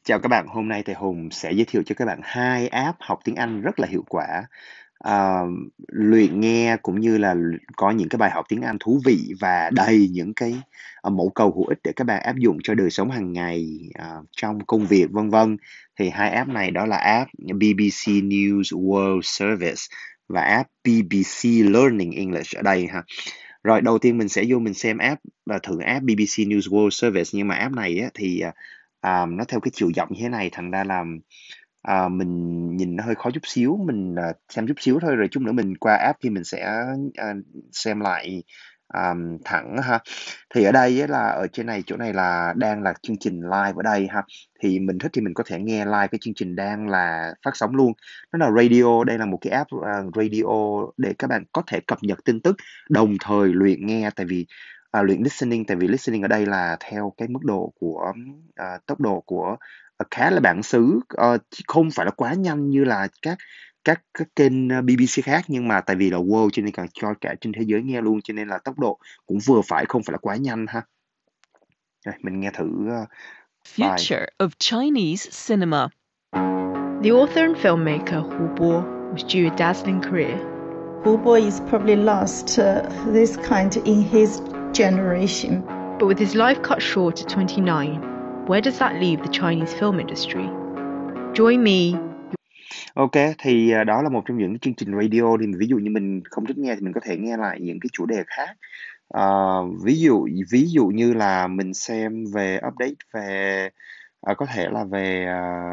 Chào các bạn, hôm nay thì Hùng sẽ giới thiệu cho các bạn hai app học tiếng Anh rất là hiệu quả. Ờ, Luyện nghe cũng như là có những cái bài học tiếng Anh thú vị và đầy những cái mẫu câu hữu ích để các bạn áp dụng cho đời sống hàng ngày, trong công việc vân vân. Thì hai app này đó là app BBC News World Service và app BBC Learning English ở đây ha. Rồi đầu tiên mình sẽ vô mình xem app và thử app BBC News World Service, nhưng mà app này á, thì nó theo cái chiều dọc như thế này, thành ra là mình nhìn nó hơi khó chút xíu, mình xem chút xíu thôi rồi chút nữa mình qua app thì mình sẽ xem lại thẳng ha. Thì ở đây á, là ở trên này chỗ này là đang là chương trình live ở đây ha, thì mình thích thì mình có thể nghe live cái chương trình đang là phát sóng luôn. Nó là radio, đây là một cái app radio để các bạn có thể cập nhật tin tức đồng thời luyện nghe, tại vì luyện listening, tại vì listening ở đây là theo cái mức độ của tốc độ của khá là bản xứ, chứ không phải là quá nhanh như là các kênh BBC khác, nhưng mà tại vì là world cho nên cần cho cả trên thế giới nghe luôn, cho nên là tốc độ cũng vừa phải, không phải là quá nhanh ha. Rồi, mình nghe thử bài. Future of Chinese cinema. The author and filmmaker Hu Bo was due a dazzling career. Hu Bo is probably lost this kind in his generation. But with his life cut short at 29, where does that leave the Chinese film industry? Join me. Ok, thì đó là một trong những chương trình radio, thì ví dụ như mình không thích nghe thì mình có thể nghe lại những cái chủ đề khác. Ví dụ như là mình xem về update về có thể là về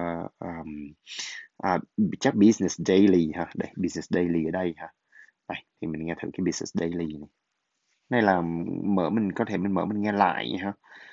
chắc Business Daily ha. Đây, Business Daily ở đây ha. Đây, thì mình nghe thử cái Business Daily này. Này là mình có thể mở mình nghe lại ha.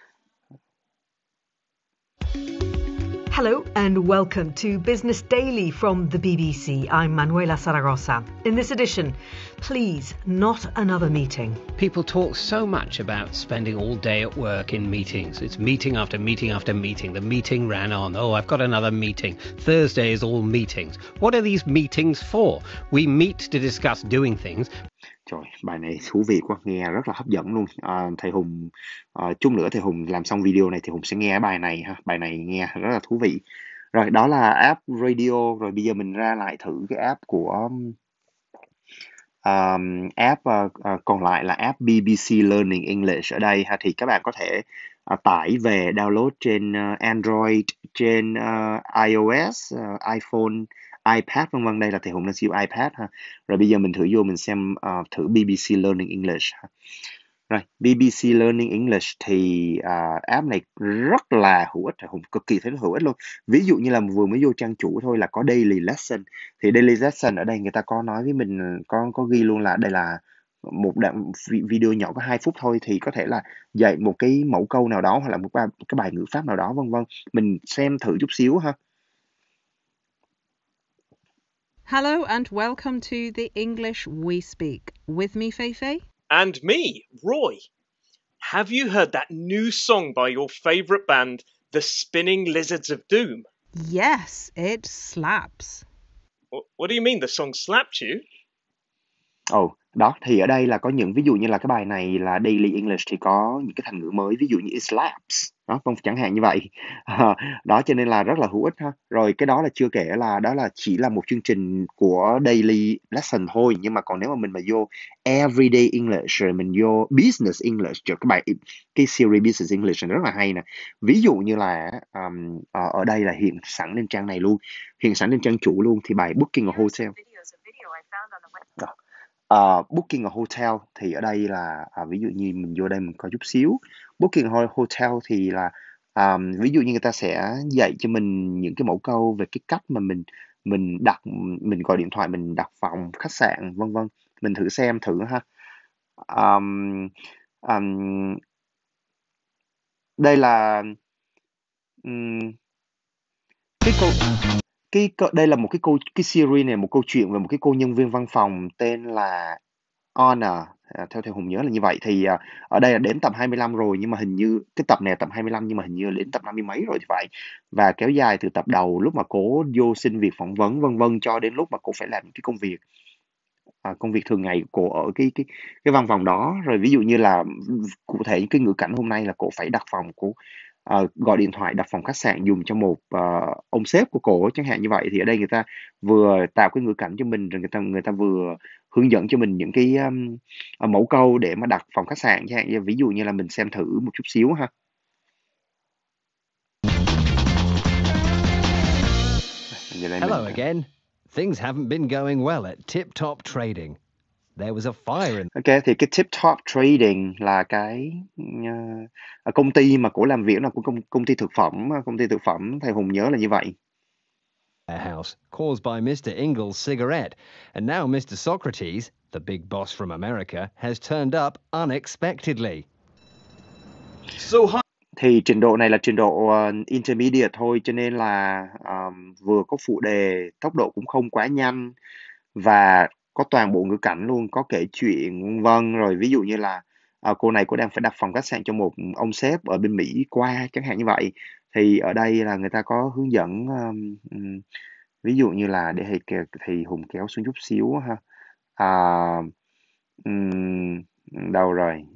Hello and welcome to Business Daily from the BBC. I'm Manuela Saragossa. In this edition, please, not another meeting. People talk so much about spending all day at work in meetings. It's meeting after meeting after meeting. The meeting ran on. Oh, I've got another meeting. Thursday is all meetings. What are these meetings for? We meet to discuss doing things. Trời, bài này thú vị quá, nghe rất là hấp dẫn luôn. Thầy Hùng, chút nữa thầy Hùng làm xong video này thì Hùng sẽ nghe bài này ha. Bài này nghe rất là thú vị. Rồi, đó là app radio. Rồi bây giờ mình ra lại thử cái app của còn lại là app BBC Learning English ở đây ha. Thì các bạn có thể tải về download trên Android, trên iOS, iPhone, iPad vân vân. Đây là thầy Hùng đang sử dụng iPad ha. Rồi bây giờ mình thử vô mình xem thử BBC Learning English ha. Rồi, BBC Learning English thì app này rất là hữu ích, Hùng cực kỳ thấy nó hữu ích luôn. Ví dụ như là vừa mới vô trang chủ thôi là có daily lesson, thì daily lesson ở đây người ta có nói với mình, có ghi luôn là đây là một đoạn video nhỏ có 2 phút thôi, thì có thể là dạy một cái mẫu câu nào đó hoặc là một cái bài ngữ pháp nào đó vân vân. Mình xem thử chút xíu ha. Hello and welcome to the English We Speak. With me, Feifei. And me, Roy. Have you heard that new song by your favourite band, The Spinning Lizards of Doom? Yes, it slaps. What do you mean the song slapped you? Đó, thì ở đây là có những ví dụ như là cái bài này là Daily English thì có những cái thành ngữ mới, ví dụ như it slaps, đó, chẳng hạn như vậy. Đó, cho nên là rất là hữu ích ha. Rồi cái đó là chưa kể là đó là chỉ là một chương trình của Daily Lesson thôi, nhưng mà còn nếu mà mình vô Everyday English, rồi mình vô Business English, rồi cái series Business English này rất là hay nè. Ví dụ như là ở đây là hiện sẵn lên trang này luôn, hiện sẵn lên trang chủ luôn, thì bài Booking a Hotel. Booking a hotel thì ở đây là ví dụ như mình vô đây mình coi chút xíu. Booking a hotel thì là ví dụ như người ta sẽ dạy cho mình những cái mẫu câu về cái cách mà mình gọi điện thoại, mình đặt phòng khách sạn vân vân. Mình thử xem thử ha. Đây là đây là một cái series này, một câu chuyện về một cái cô nhân viên văn phòng tên là Honor, theo Hùng nhớ là như vậy. Thì ở đây là đến tập 25 rồi, nhưng mà hình như cái tập này là tập 25 nhưng mà hình như là đến tập 50 mấy rồi thì phải, và kéo dài từ tập đầu lúc mà cô vô xin việc phỏng vấn vân vân cho đến lúc mà cô phải làm cái công việc thường ngày của ở cái văn phòng đó. Rồi ví dụ như là cụ thể cái ngữ cảnh hôm nay là cô phải đặt phòng, cô gọi điện thoại đặt phòng khách sạn dùng cho một ông sếp của cổ chẳng hạn như vậy. Thì ở đây người ta vừa tạo cái ngữ cảnh cho mình, rồi người ta vừa hướng dẫn cho mình những cái mẫu câu để mà đặt phòng khách sạn chẳng hạn như, ví dụ như là mình xem thử một chút xíu ha. Giờ đây Hello mình again. Things haven't been going well at Tip Top Trading. There was a fire in ok, thì cái Tip Top Trading là cái công ty mà cổ làm việc là của công ty thực phẩm, thầy Hùng nhớ là như vậy. their house, caused by Mr. Ingles' cigarette. And now Mr. Socrates, the big boss from America, has turned up unexpectedly. Thì trình độ này là trình độ intermediate thôi, cho nên là vừa có phụ đề, tốc độ cũng không quá nhanh, và có toàn bộ ngữ cảnh luôn, có kể chuyện vân. Rồi ví dụ như là cô này cô đang phải đặt phòng khách sạn cho một ông sếp ở bên Mỹ qua chẳng hạn như vậy. Thì ở đây là người ta có hướng dẫn, ví dụ như là để thầy Hùng kéo xuống chút xíu ha. Đâu rồi?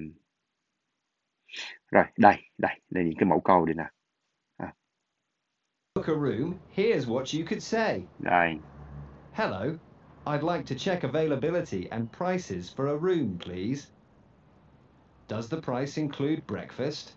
Rồi, đây những cái mẫu câu đây nè. Book a room, here's what you could say. Đây. Hello, I'd like to check availability and prices for a room, please. Does the price include breakfast?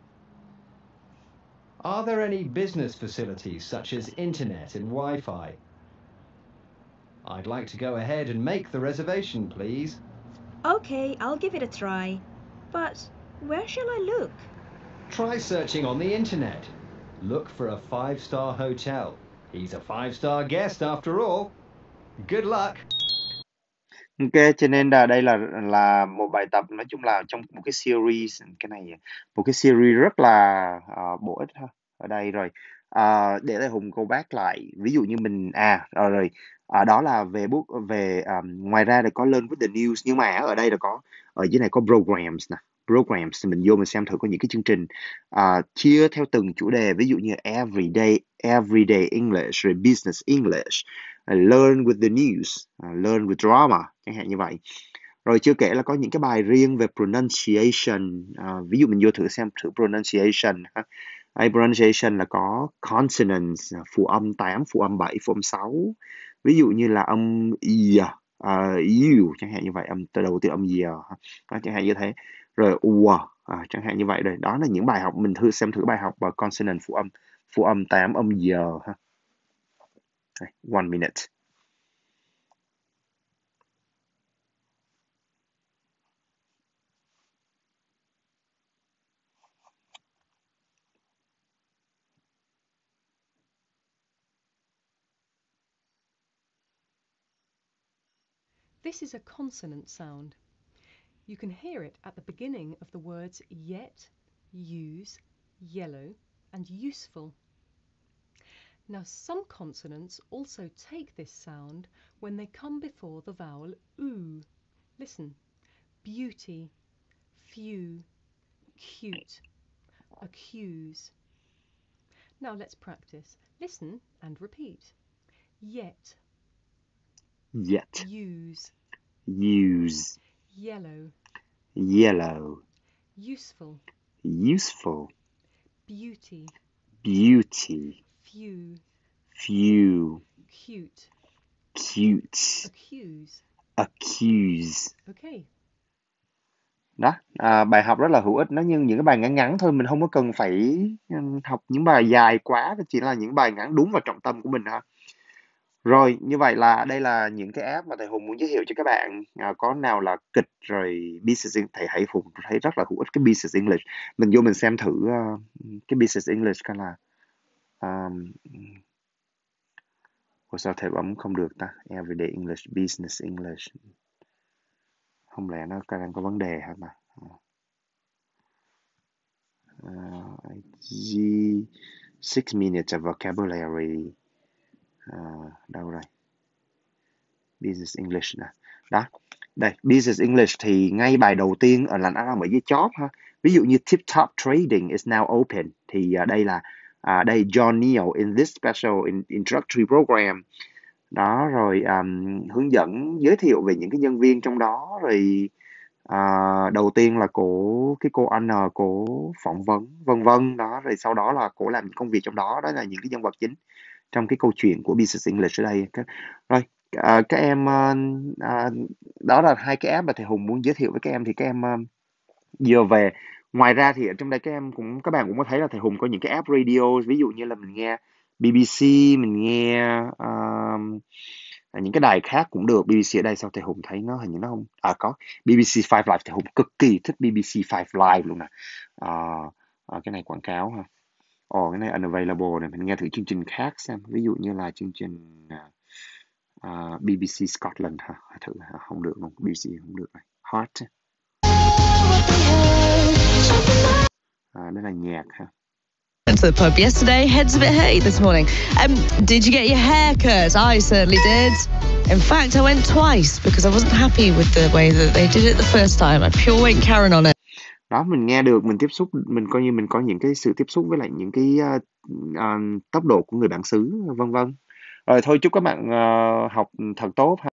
Are there any business facilities such as internet and Wi-Fi? I'd like to go ahead and make the reservation, please. Okay, I'll give it a try. But where shall I look? Try searching on the internet. Look for a 5-star hotel. He's a 5-star guest after all. Good luck. Ok, cho nên là đây là một bài tập, nói chung là trong một cái series, một cái series rất là bổ ích ha. Ở đây rồi để thầy Hùng go back lại, ví dụ như mình đó là về ngoài ra là có Learn with the News, nhưng mà ở đây là có, ở dưới này có programs nè. Programs thì mình vô mình xem thử có những cái chương trình chia theo từng chủ đề, ví dụ như everyday English, rồi business English, learn with the news, learn with drama chẳng hạn như vậy. Rồi chưa kể là có những cái bài riêng về pronunciation, ví dụ mình vô xem thử pronunciation ha. Pronunciation là có consonants, phụ âm 8, phụ âm 7, phụ âm 6, ví dụ như là âm you chẳng hạn như vậy, âm từ đầu từ âm chẳng hạn như thế. Rồi chẳng hạn như vậy. Rồi đó là những bài học mình xem thử bài học và consonant, phụ âm 8, âm ha. 1 minute. This is a consonant sound. You can hear it at the beginning of the words yet, use, yellow, and useful. Now, some consonants also take this sound when they come before the vowel oo. Listen: beauty, few, cute, accuse. Now let's practice. Listen and repeat. Yet, use, yellow, useful, beauty, few, cute, accuse. Okay. Đó, bài học rất là hữu ích, nó như những cái bài ngắn thôi, mình không có cần phải học những bài dài quá, chỉ là những bài ngắn đúng vào trọng tâm của mình ha. Rồi, như vậy là đây là những cái app mà thầy Hùng muốn giới thiệu cho các bạn. Có nào là kịch rồi Business English, thầy Hùng thấy rất là hữu ích cái Business English. Mình vô mình xem thử cái Business English coi là sao thầy bấm không được ta? Everyday English, Business English. Không lẽ nó đang có vấn đề hả mà? 6 minutes of vocabulary. Đâu rồi? Business English nè. Đó. Đây, Business English thì ngay bài đầu tiên là nó nằm ở dưới chóp ha. Ví dụ như Tip Top Trading is now open, thì đây là đây John Neal in this special introductory program. Đó, rồi hướng dẫn giới thiệu về những cái nhân viên trong đó, rồi Đầu tiên là cái cô Anna cổ phỏng vấn vân vân đó, rồi sau đó là cổ làm những công việc trong đó, đó là những cái nhân vật chính trong cái câu chuyện của Business English ở đây. Rồi các em đó là hai cái app mà thầy Hùng muốn giới thiệu với các em. Thì các em vừa về, ngoài ra thì ở trong đây các bạn cũng có thấy là thầy Hùng có những cái app radio, ví dụ như là mình nghe BBC, mình nghe những cái đài khác cũng được. BBC ở đây sao thầy Hùng thấy nó hình như nó không có BBC 5 Live. Thầy Hùng cực kỳ thích BBC 5 Live luôn nè. Cái này quảng cáo ha. Cái này unavailable này, mình nghe thử chương trình khác xem, ví dụ như là chương trình BBC Scotland ha, thử không được luôn, BBC không được này. Heart. Đây là nhạc ha. Went to the pub yesterday, head's a bit hurty this morning. Did you get your hair cut? I certainly did. In fact, I went twice because I wasn't happy with the way that they did it the first time. I pure went Karen on it. Đó, mình nghe được, mình tiếp xúc, mình coi như mình có những cái sự tiếp xúc với lại những cái tốc độ của người bản xứ vân vân. Rồi thôi, chúc các bạn học thật tốt ha.